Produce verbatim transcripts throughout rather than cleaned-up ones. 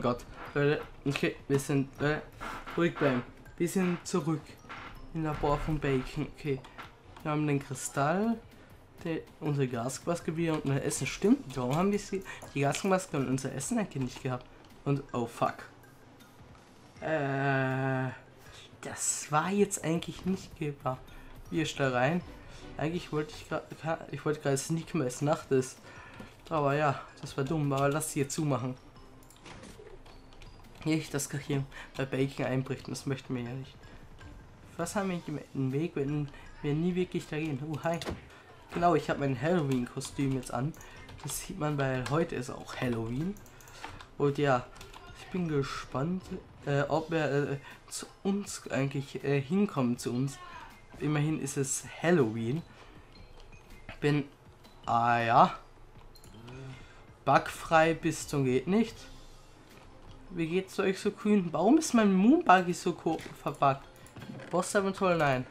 Gott. Leute, okay, wir sind äh, ruhig bleiben. Wir sind zurück in Labor von Bacon. Okay, wir haben den Kristall, der, unsere Gasmaske wieder und unser Essen. Stimmt, warum haben wir die Gasmaske und unser Essen eigentlich nicht gehabt? Und oh fuck. Äh, das war jetzt eigentlich nicht gebar. Wir da rein. Eigentlich wollte ich gerade, ich wollte gerade sneaken, weil es Nacht ist. Aber ja, das war dumm. Aber lass sie hier zumachen. Nicht, dass hier bei Bacon einbricht. Das möchten wir ja nicht. Was haben wir im Weg, wenn wir nie wirklich da gehen? Oh, hi. Genau, ich habe mein Halloween-Kostüm jetzt an. Das sieht man, weil heute ist auch Halloween. Und ja, ich bin gespannt, äh, ob er äh, zu uns eigentlich äh, hinkommt zu uns. Immerhin ist es Halloween. Bin, ah ja, bugfrei bis zum geht nicht. Wie geht's euch so grün? Warum ist mein Moonbuggy so verbuggt? Boss eventuell nein.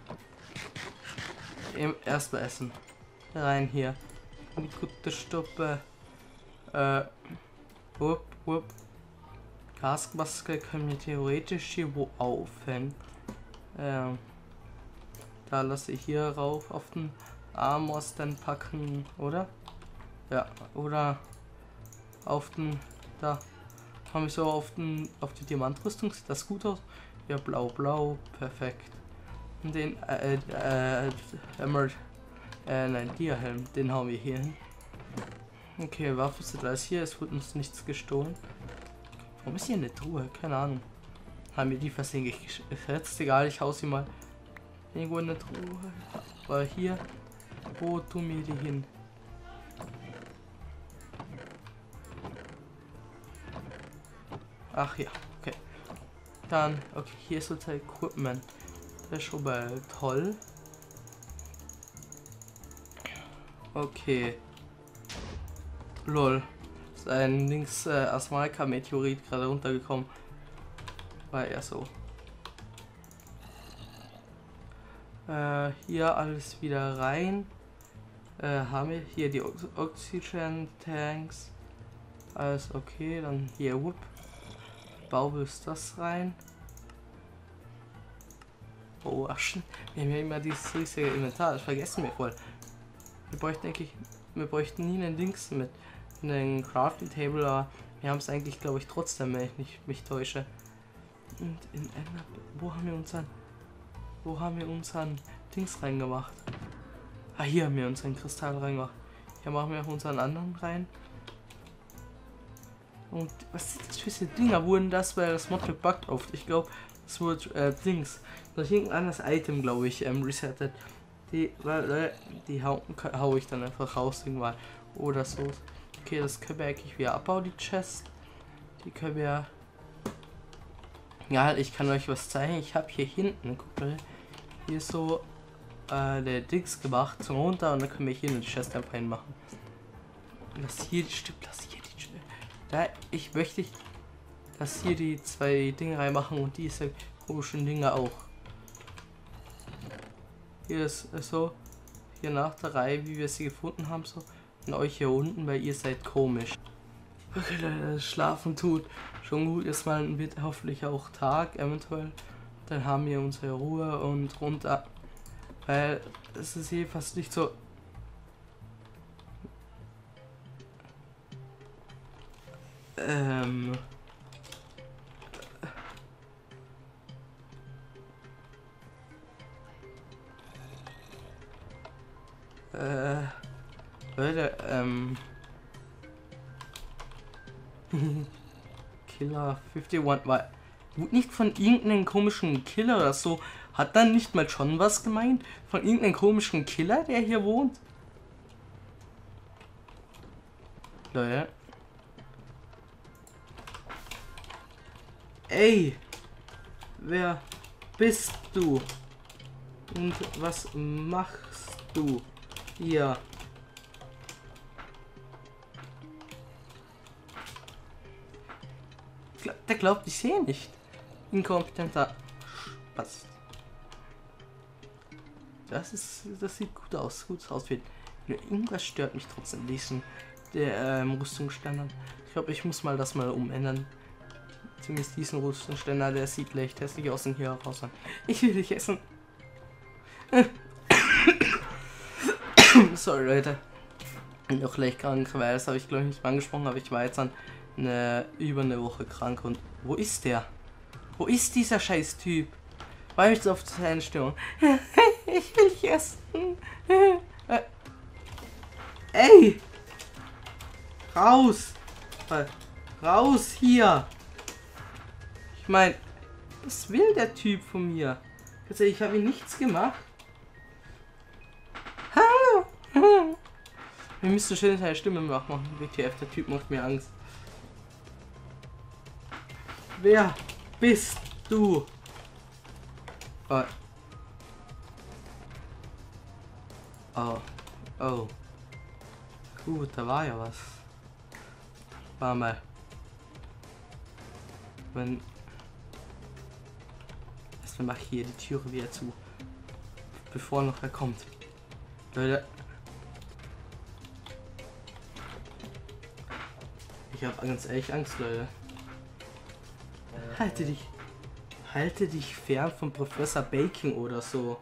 Erstmal essen. Rein hier. Die gute Stuppe. Äh. Wupp, wupp. Gasmaske können wir theoretisch hier wo aufhängen. Ähm. Da lasse ich hier rauf auf den Armors dann packen, oder? Ja, oder auf den. Da. Haben wir so auf den auf die Diamantrüstung. Sieht das gut aus? Ja, blau, blau. Perfekt. Und den äh, äh, Emerald. Äh, nein, Dia-Helm, den haben wir hier hin. Okay, Waffe ist alles hier, es wird uns nichts gestohlen. Warum ist hier eine Truhe? Keine Ahnung. Haben wir die versehentlich gesetzt? Egal, ich hau sie mal irgendwo in eine Truhe. Aber hier, wo tun wir die hin? Ach ja, okay. Dann, okay, hier ist unser Equipment. Das ist schon mal toll. Okay. Lol. Ist ein links äh, Asmalka-Meteorit gerade runtergekommen. War eher so. Äh, hier alles wieder rein. Äh, haben wir hier die o Oxygen-Tanks. Alles okay. Dann hier, whoop. Baue ist das rein. Oh, ach, wir haben ja immer dieses riesige Inventar. Das vergessen wir voll. Wir bräuchten eigentlich, wir bräuchten nie einen Dings mit einem Crafting Table, aber wir haben es eigentlich, glaube ich, trotzdem, wenn ich nicht mich täusche. Und in Ender, wo haben wir unseren, wo haben wir unseren Dings reingemacht? Ah, hier haben wir unseren Kristall reingemacht. Hier machen wir auch unseren anderen rein. Und was sind das für Dinger? Wurden das, weil das Mod gebuggt oft? Ich glaube, es wurde äh, Dings. Durch irgendein anderes Item, glaube ich, ähm, resettet. Die, weil, die hau, hau ich dann einfach raus irgendwann. Oder so. Okay, das können wir eigentlich wieder abbauen, die Chest. Die können wir. Ja, ich kann euch was zeigen. Ich habe hier hinten, guck mal, hier so äh, der Dings gemacht zum runter und dann können wir hier eine Chest einfach reinmachen. Das hier, stimmt, das hier die Chest. Da, ich möchte, dass hier die zwei Dinge reinmachen und diese komischen Dinge auch. Hier ist so, hier nach der Reihe, wie wir sie gefunden haben, so. Und euch hier unten, weil ihr seid komisch. Okay, Leute, schlafen tut schon gut. Jetzt mal wird hoffentlich auch Tag, eventuell. Dann haben wir unsere Ruhe und runter. Weil es ist hier fast nicht so. Ähm. Äh. Leute, ähm. Killer einundfünfzig war nicht von irgendeinem komischen Killer oder so. Hat dann nicht mal schon was gemeint? Von irgendeinem komischen Killer, der hier wohnt? Leute. Ey! Wer bist du? Und was machst du hier? Der glaubt, ich sehe nicht. Inkompetenter Spaß. Das ist, das sieht gut aus, gut ausfällt. Irgendwas stört mich trotzdem diesen der ähm, Rüstungsstandard. Ich glaube, ich muss mal das mal umändern. Zumindest diesen Rüstungsständer, der sieht leicht hässlich aus und hier raus. Ich will dich essen. Sorry, Leute. Noch leicht krank, weil das habe ich glaube ich nicht mal angesprochen, aber ich war jetzt an eine, über eine Woche krank. Und wo ist der? Wo ist dieser scheiß Typ? War ich so auf seine Stimmung? Ich will dich essen. Ey! Raus! Raus hier! Ich meine, was will der Typ von mir? Also ich habe ihm nichts gemacht. Hallo! Wir müssen schön seine Stimme nachmachen. W T F, der Typ macht mir Angst. Wer bist du? Oh. Oh. Oh. Gut, da war ja was. War mal. Wenn. Erstmal mache ich hier die Türe wieder zu. Bevor noch wer kommt. Leute. Ich habe ganz ehrlich Angst, Leute. Halte dich. Halte dich fern von Professor Bacon oder so.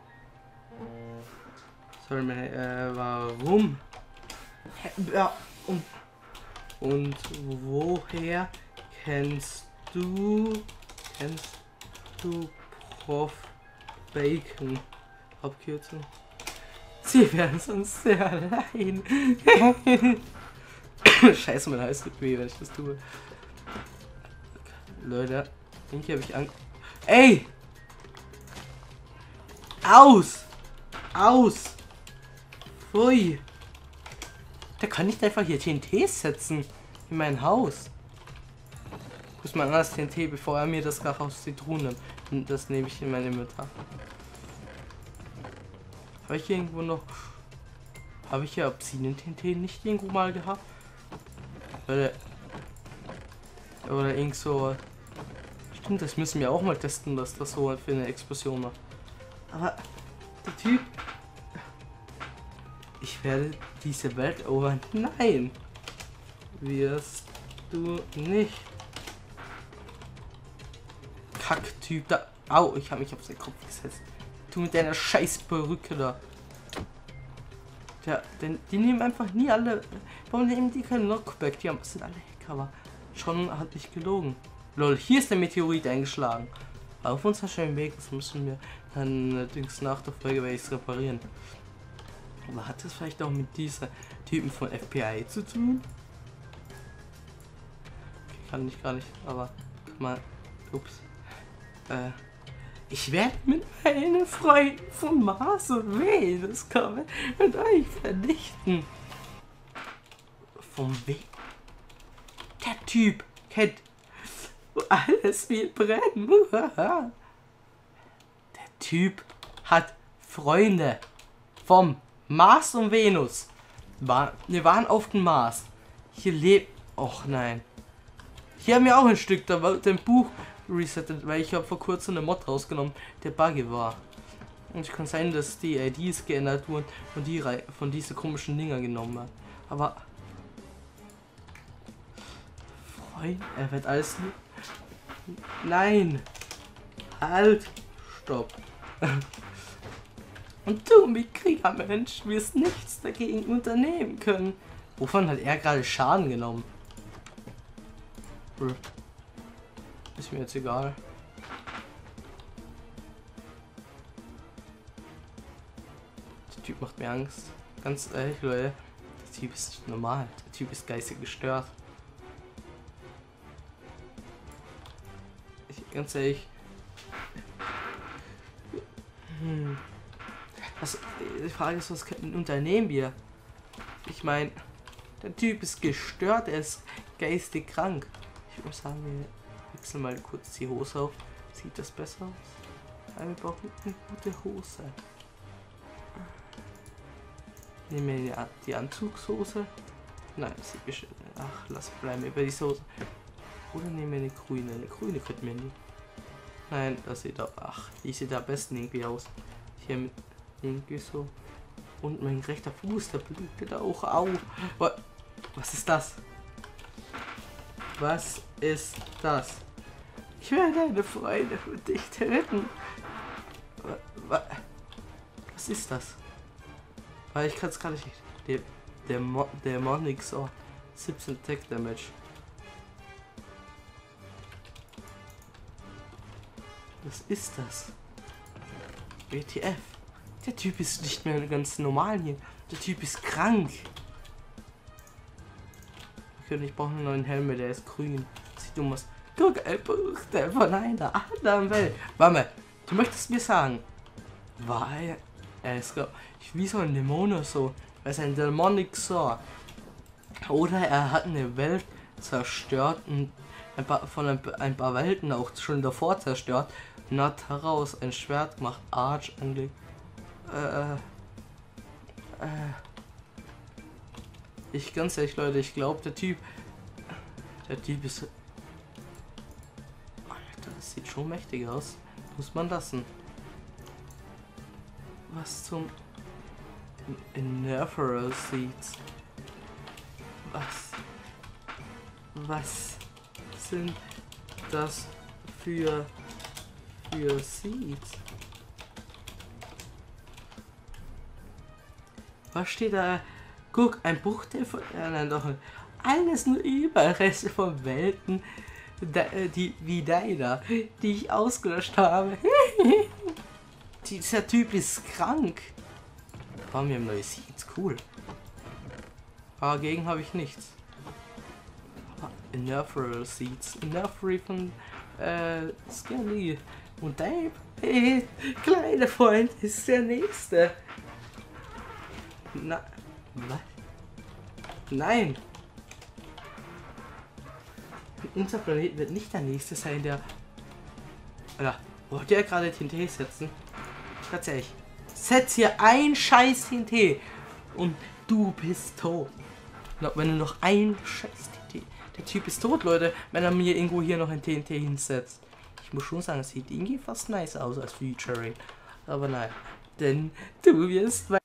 Sorry, äh, warum? Ja, und, und woher kennst du, kennst du Prof Bacon? Abkürzung. Sie werden sonst sehr allein. Scheiße, mein Hals tut weh, wenn ich das tue. Leute, irgendwie habe ich Angst. Ey! Aus! Aus! Pfui! Der kann nicht einfach hier T N T setzen. In mein Haus. Ich muss mal anders T N T, bevor er mir das gerade aus Zitronen nimmt. Das nehme ich in meine Inventar. Habe ich hier irgendwo noch... Habe ich ja Obsidian-T N T nicht irgendwo mal gehabt? Oder, oder irgend so... Stimmt, das müssen wir auch mal testen, dass das so für eine Explosion macht. Aber der Typ... Ich werde diese Welt erobern. Nein! Wirst du nicht. Kacktyp da. Au, ich habe mich auf seinen Kopf gesetzt. Du mit deiner scheiß Perücke da. Der, denn die nehmen einfach nie alle. Warum nehmen die kein Knockback? Die haben, sind alle Hacker, aber schon hat nicht gelogen. Lol, hier ist der Meteorit eingeschlagen. Auf uns schönen Weg, das müssen wir dann allerdings nach der Folge werde ich es reparieren. Aber hat das vielleicht auch mit dieser Typen von F B I zu tun? Okay, kann ich gar nicht, aber guck mal. Ups. Äh, ich werde mit meinen Freunden von Mars und Venus kommen und euch vernichten. Vom Weg? Der Typ kennt, wo alles will brennen. Der Typ hat Freunde vom Mars und Venus. War, wir waren auf dem Mars. Hier lebt. Och nein. Hier haben wir auch ein Stück, da war dein Buch resettet, weil ich habe vor kurzem eine Mod rausgenommen, der buggy war. Und es kann sein, dass die I Ds geändert wurden und die Reihe von diese komischen Dinger genommen hat. Aber Freund, er wird alles. Nein. Halt. Stopp. Und du, Mitkriegermensch, wirst nichts dagegen unternehmen können. Wovon hat er gerade Schaden genommen? Ist mir jetzt egal. Der Typ macht mir Angst. Ganz ehrlich, Leute. Der Typ ist nicht normal. Der Typ ist geistig gestört. Ich, ganz ehrlich. Hm. Was, die Frage ist, was unternehmen wir? Ich meine, der Typ ist gestört, er ist geistig krank. Ich würde sagen, wir wechseln mal kurz die Hose auf. Sieht das besser aus? Wir brauchen eine gute Hose. Nehmen wir die Anzugshose. Nein, das sieht bestimmt. Ach, lass bleiben über die Hose. Oder nehmen wir eine grüne. Eine grüne könnten wir nicht. Nein, das sieht auch. Ach, die sieht am besten irgendwie aus. Hier mit irgendwie so. Und mein rechter Fuß, der blutet auch. Au. Was ist das? Was ist das? Ich werde deine Freunde und dich retten. Was ist das? Weil ich kann es gar nicht. Der, der, Mo der Monixor. siebzehn Attack Damage. Was ist das? W T F. Der Typ ist nicht mehr ganz normal hier. Der Typ ist krank. Okay, ich brauche einen neuen Helm, der ist grün. Sieht dumm aus. Guck, ein Buch von einer anderen Welt. Warte, du möchtest mir sagen, war er, er ist wie so ein Dämon oder so. Er ist ein Dämonixor. Oder er hat eine Welt zerstört und ein paar, von ein, ein paar Welten auch schon davor zerstört und hat daraus ein Schwert gemacht, Arch angelegt. Äh, äh, ich ganz ehrlich, Leute, ich glaube, der Typ, der Typ ist, Alter, das sieht schon mächtig aus, muss man lassen. Was zum Ineferal Seeds? Was? Was sind das für für Seeds? Was steht da? Guck, ein Bruchteil von äh, nein, doch alles nur Überreste von Welten, die wie deiner, die ich ausgelöscht habe. Dieser Typ ist krank. Oh, wir haben neue Seeds, cool. Aber dagegen habe ich nichts. Ineferal Seeds. Ineferal von äh, Skelly. Und Dave, hey, kleiner Freund, ist der nächste. Na, was? Nein. Unser Planet wird nicht der nächste sein, der... Alter, wollt ihr gerade T N T setzen? Ganz ehrlich. Setz hier ein scheiß T N T und du bist tot. Wenn du noch ein scheiß T N T... Der Typ ist tot, Leute, wenn er mir irgendwo hier noch ein T N T hinsetzt. Ich muss schon sagen, es sieht irgendwie fast nice aus als Featuring. Aber nein, denn du wirst